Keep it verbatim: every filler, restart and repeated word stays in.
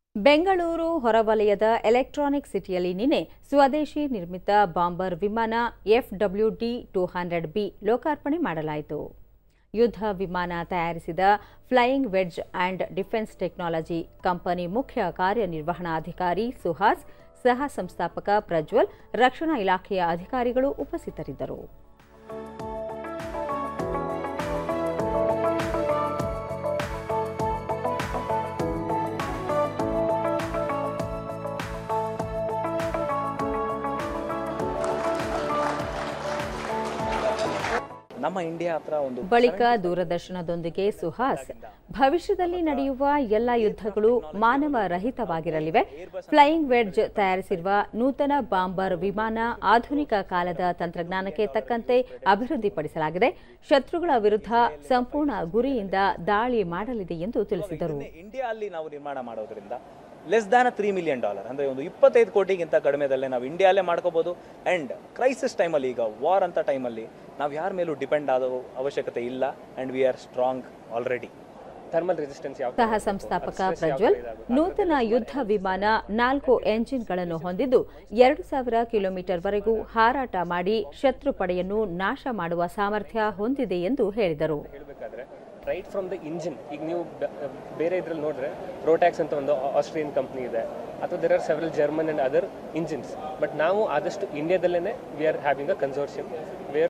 ಬೆಂಗಳೂರು ಹೊರವಲಯದ ಎಲೆಕ್ಟ್ರಾನಿಕ್ ಸಿಟಿಯಲ್ಲಿ ನಿನ್ನೆ ಸ್ವದೇಶಿ ನಿರ್ಮಿತ ಬಾಂಬರ್ ವಿಮಾನ F W D two hundred B ಲೋಕಾರ್ಪಣೆ ಮಾಡಲಾಯಿತು. ಯುದ್ಧ ವಿಮಾನ ತಯಾರಿಸಿದ flying wedge and defence technology company ಮುಖ್ಯ ಕಾರ್ಯನಿರ್ವಹಣಾಧಿಕಾರಿ ಸುಹಾಸ್, ಸಹ ಸಂಸ್ಥಾಪಕ ಪ್ರಜ್ವಲ್, ರಕ್ಷಣಾ ಇಲಾಖೆಯ ಅಧಿಕಾರಿಗಳು ಉಪಸ್ಥಿತರಿದ್ದರು. ನಮ್ಮ ಇಂಡಿಯಾ ಹತ್ರ ಒಂದು ಬಳಿಕ ದೂರದರ್ಶನದೊಂದಿಗೆ ಸುಹಾಸ್, ಭವಿಷ್ಯದಲ್ಲಿ ನಡೆಯುವ ಎಲ್ಲ ಯುದ್ಧಗಳು ಮಾನವ ರಹಿತವಾಗಿರಲಿವೆ. ಫ್ಲೈಯಿಂಗ್ ವೆಡ್ಜ್ ತಯಾರಿಸಿರುವ ನೂತನ ಬಾಂಬರ್ ವಿಮಾನ ಆಧುನಿಕ ಕಾಲದ ತಂತ್ರಜ್ಞಾನಕ್ಕೆ ತಕ್ಕಂತೆ ಅಭಿವೃದ್ಧಿಪಡಿಸಲಾಗಿದೆ. ಶತ್ರುಗಳ ವಿರುದ್ಧ ಸಂಪೂರ್ಣ ಗುರಿಯಿಂದ ದಾಳಿ ಮಾಡಲಿದೆ ಎಂದು ತಿಳಿಸಿದರು. ಇಂಡಿಯಾ ಅಲ್ಲಿ ನಾವು ನಿರ್ಮಾಣ ಮಾಡೋದ್ರಿಂದ less than three million dollar ಅಂದರೆ ಒಂದು ಇಪ್ಪತ್ತೈದು ಕೋಟಿಗಿಂತ ಕಡಿಮೆದಲ್ಲೇ ನಾವು ಇಂಡಿಯಾಲೇ ಮಾಡ್ಕೋಬಹುದು. ಆ್ಯಂಡ್ ಕ್ರೈಸಿಸ್ ಟೈಮಲ್ಲಿ, ಈಗ ವಾರ್ ಅಂತ ಟೈಮಲ್ಲಿ ನಾವು ಯಾರ ಮೇಲೂ ಡಿಪೆಂಡ್ ಆಗೋ ಅವಶ್ಯಕತೆ ಇಲ್ಲ. And we are strong already. Thermal resistance. ಸಹ ಸಂಸ್ಥಾಪಕ ಪ್ರಜ್ವಲ್, ನೂತನ ಯುದ್ಧ ವಿಮಾನ ನಾಲ್ಕು ಎಂಜಿನ್ಗಳನ್ನು ಹೊಂದಿದ್ದು ಎರಡು ಸಾವಿರ ಕಿಲೋಮೀಟರ್ ವರೆಗೂ ಹಾರಾಟ ಮಾಡಿ ಶತ್ರು ಪಡೆಯನ್ನು ನಾಶ ಮಾಡುವ ಸಾಮರ್ಥ್ಯ ಹೊಂದಿದೆ ಎಂದು ಹೇಳಿದರು. ರೈಟ್ ಫ್ರಮ್ ದ ಇಂಜಿನ್, ಈಗ ನೀವು ಬೇರೆ ಇದ್ರಲ್ಲಿ ನೋಡಿದ್ರೆ ರೋಟ್ಯಾಕ್ಸ್ ಅಂತ ಒಂದು ಆಸ್ಟ್ರಿಯನ್ ಕಂಪ್ನಿ ಇದೆ, ಅಥವಾ there are several German and other engines. But ನಾವು ಆದಷ್ಟು ಇಂಡಿಯಾದಲ್ಲೇ we are having a consortium wear